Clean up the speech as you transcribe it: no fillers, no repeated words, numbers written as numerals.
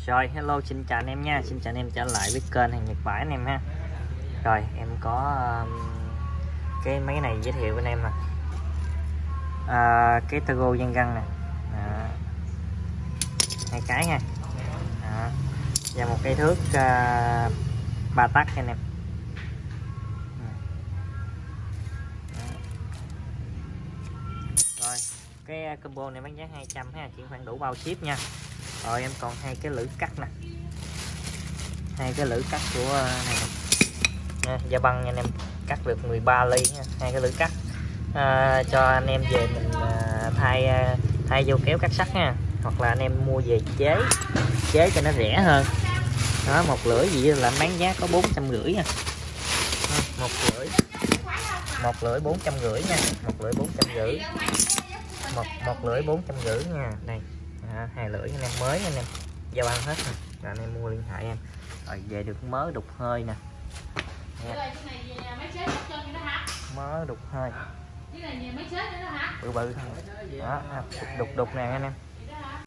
Rồi hello, xin chào anh em nha, xin chào anh em trở lại với kênh Hàng Nhật Vải anh em ha. Rồi em có cái máy này giới thiệu với anh em nè, cái Tago gian găng nè, 2 cái nha, và một cây thước 3 tắc anh em. Rồi cái combo này bán giá 200 ha, chuyển khoản đủ bao ship nha. Rồi em còn 2 cái lưỡi cắt nè, 2 cái lưỡi cắt của này nè, da băng nha anh em, cắt được 13 ly nha. 2 cái lưỡi cắt cho anh em về mình thay vô kéo cắt sắt nha, hoặc là anh em mua về chế cho nó rẻ hơn đó. Một lưỡi gì là bán giá có 450 nha, một lưỡi 450 nha, một lưỡi 450, một lưỡi 450 nha. Đây 2 lưỡi anh em mới anh em, da băng hết nè, rồi anh em mua liên hệ em. Rồi về được mớ đục hơi nè, mớ đục hơi bự bự thôi đó, đục nè anh em.